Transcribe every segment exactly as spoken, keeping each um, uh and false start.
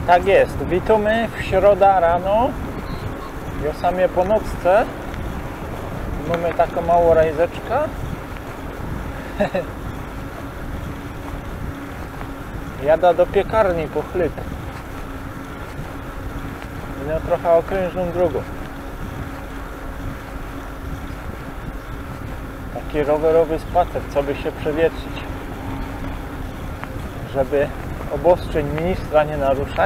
Tak jest, witamy w środę rano, ja samie po nocce. Mamy taką małą rajzeczkę. Jada do piekarni po chleb. No trochę okrężną drogą. Taki rowerowy spacer, co by się przewietrzyć, żeby obostrzeń ministra nie naruszać.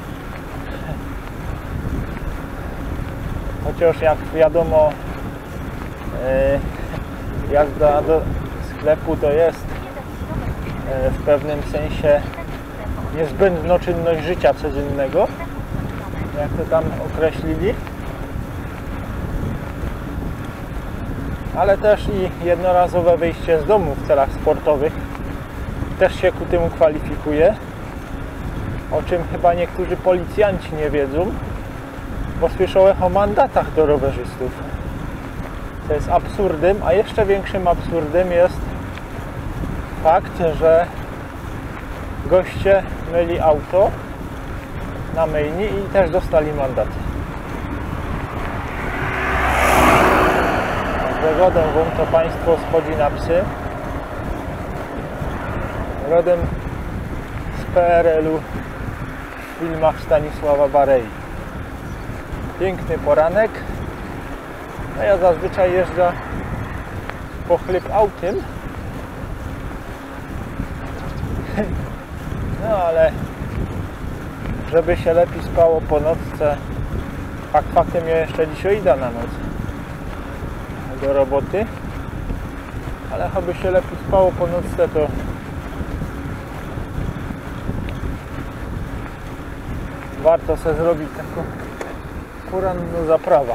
Chociaż jak wiadomo, jazda do sklepu to jest w pewnym sensie niezbędna czynność życia codziennego, jak to tam określili, ale też i jednorazowe wyjście z domu w celach sportowych też się ku temu kwalifikuje, o czym chyba niektórzy policjanci nie wiedzą, bo słyszałem o mandatach do rowerzystów. To jest absurdem, a jeszcze większym absurdem jest fakt, że goście myli auto na myjni i też dostali mandat. Wygodę wam to państwo schodzi na psy. Rodem z P R L-u w filmach Stanisława Barei. Piękny poranek. A ja zazwyczaj jeżdżę po chleb autem. No ale żeby się lepiej spało po nocce, fakt faktem ja jeszcze dzisiaj idę na noc do roboty, ale aby się lepiej spało po nocce, to warto sobie zrobić taką poranną zaprawę.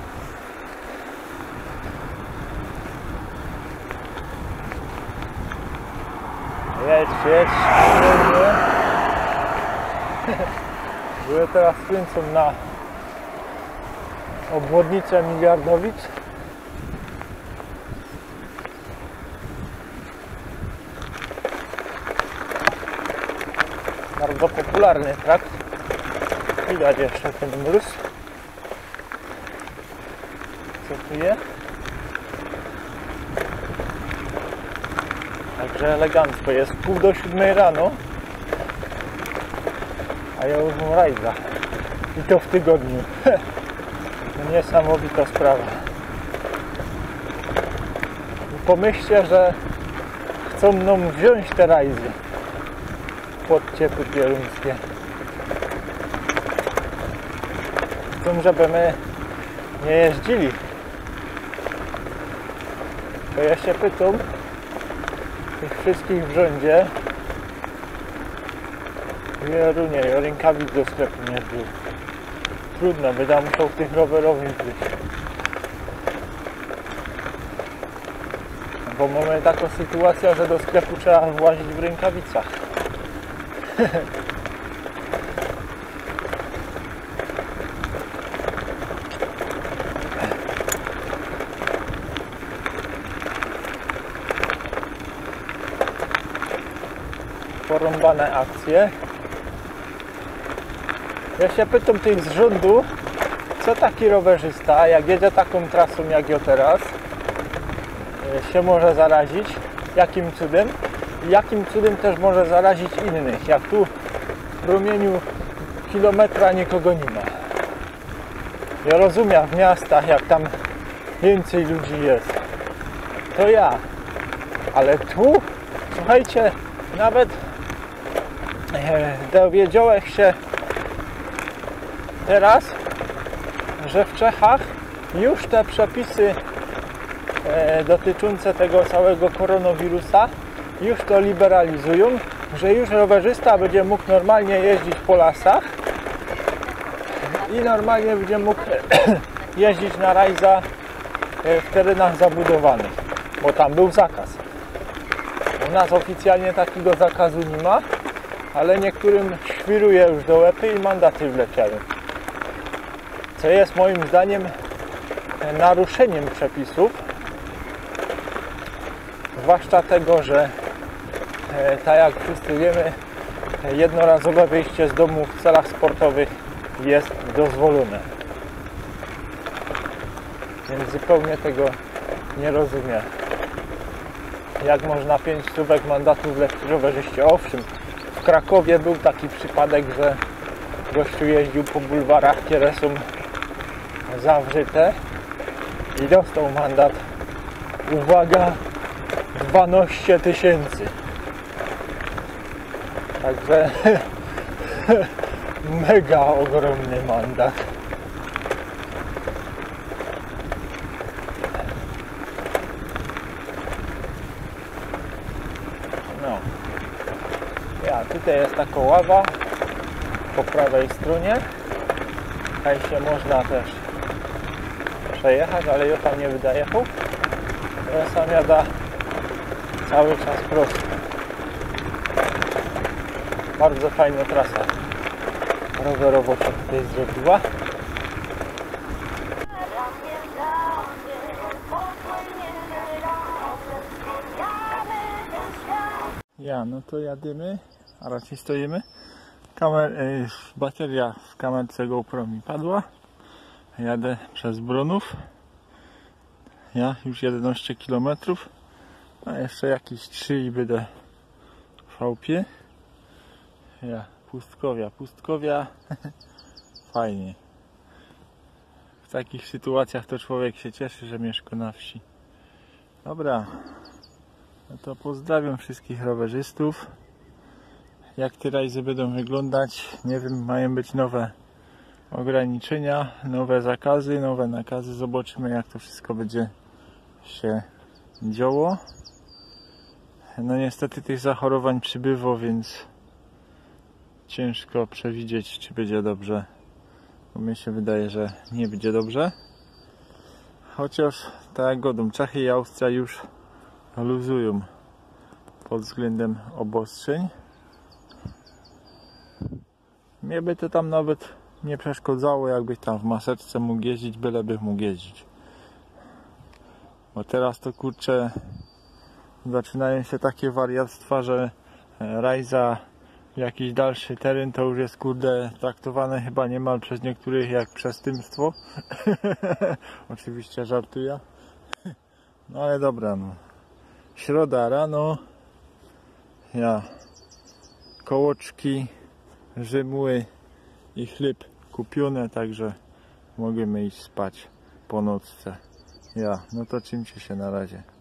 Jedź, jedź, spokojnie. Były teraz skręcą na obwodnicę Miliardowic. Bardzo popularny trakt. Widać jeszcze ten mróz. Co tu jest? Także elegancko, jest pół do siódmej rano, a ja już mam rajda i to w tygodniu. Niesamowita sprawa. I pomyślcie, że chcą mną wziąć te rajdy pod ciepły pieruńskie. Chcą, żeby my nie jeździli. To ja się pytam tych wszystkich w rządzie. Jerunie, ja rękawic do sklepu nie wziął. Trudno, będę musiał tych rowerowych być. Bo mamy taką sytuację, że do sklepu trzeba włazić w rękawicach. Porąbane akcje. Ja się pytam tych z rządu, co taki rowerzysta, jak jedzie taką trasą jak ja teraz, się może zarazić, jakim cudem i jakim cudem też może zarazić innych, jak tu w promieniu kilometra nikogo nie ma. Ja rozumiem w miastach, jak tam więcej ludzi jest, to ja, ale tu, słuchajcie, nawet dowiedziałem się teraz, że w Czechach już te przepisy dotyczące tego całego koronawirusa już to liberalizują, że już rowerzysta będzie mógł normalnie jeździć po lasach i normalnie będzie mógł jeździć na rajza w terenach zabudowanych, bo tam był zakaz. U nas oficjalnie takiego zakazu nie ma, ale niektórym świruje już do łepy i mandaty wleciały. Co jest moim zdaniem naruszeniem przepisów, zwłaszcza tego, że tak jak wszyscy wiemy, jednorazowe wyjście z domu w celach sportowych jest dozwolone. Więc zupełnie tego nie rozumiem. Jak można pięć stówek mandatu wleźć rowerzyście? Owszem, w Krakowie był taki przypadek, że gościu jeździł po bulwarach, które są zawrzyte i dostał mandat, uwaga, dwanaście tysięcy. Także mega ogromny mandat. No. Ja, tutaj jest taka ława po prawej stronie. Tutaj się można też przejechać, ale ja tam nie wydaje jechał. Ja sam jada cały czas prosto. Bardzo fajna trasa rowerowo się tutaj zrobiła. Ja, no to jadymy, a raczej stoimy. Kamer, y, bateria w kamerce GoPro mi padła. Jadę przez Bronów. Ja już jedenaście kilometrów, a jeszcze jakieś trzy i będę w chałupie. Ja, pustkowia, pustkowia. Fajnie. W takich sytuacjach to człowiek się cieszy, że mieszka na wsi. Dobra. No to pozdrawiam wszystkich rowerzystów. Jak te rajzy będą wyglądać, nie wiem, mają być nowe ograniczenia, nowe zakazy, nowe nakazy. Zobaczymy, jak to wszystko będzie się działo. No niestety tych zachorowań przybywa, więc ciężko przewidzieć, czy będzie dobrze. Bo mi się wydaje, że nie będzie dobrze. Chociaż tak jak godą, Czechy i Austria już luzują pod względem obostrzeń. Mnie by to tam nawet nie przeszkodzało, jakbyś tam w maseczce mógł jeździć, byleby mógł jeździć. Bo teraz to kurczę zaczynają się takie wariactwa, że rajza w jakiś dalszy teren to już jest kurde traktowane chyba niemal przez niektórych jak przestępstwo. Oczywiście żartuję. No ale dobra, no. Środa rano. Ja kołoczki, żymły i chleb kupione, także możemy iść spać po nocce. Ja, no to czymcie się na razie.